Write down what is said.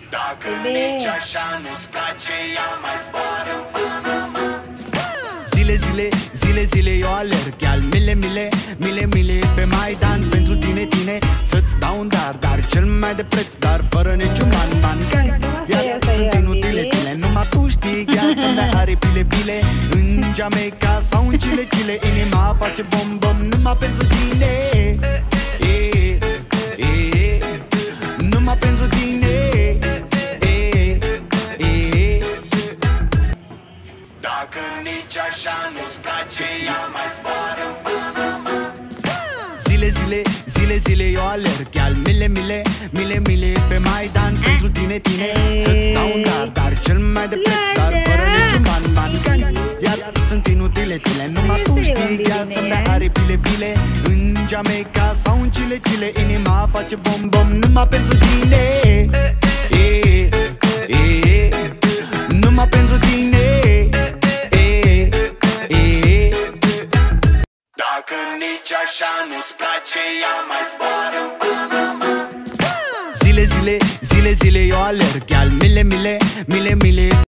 Dacă nici așa nu-ți place, ea mai zboară în Panama. Zile, zile, zile, zile eu alerg, iar mile, mile, mile, mile pe Maidan. Pentru tine, tine, să-ți dau un dar cel mai de preț, dar fără niciun ban. Iar sunt inutile tine, numai tu știi. Chiar să-mi dai aripile, bile în Jamaica sau în Chile, Chile. Inima face bom, bom, numai pentru tine. Numai pentru tine. Dacă nici așa nu-ți place, ea mai zboară în Panama. Zile, zile, zile, zile eu alerg, iar mile, mile, mile, mile pe Maidan. Pentru tine, tine, să-ți dau un dar cel mai de preț, dar fără niciun ban. Iar sunt inutile tine, numai tu știi. Chiar să-mi dai aripile, bile în Jamaica sau în Chile, Chile. Inima face bom, bom, numai pentru tine. Numai pentru tine. Dacă nici așa nu-ți place, ea mai zboară în Panama. Zile, zile, zile, zile eu alerg, iar mile, mile, mile, mile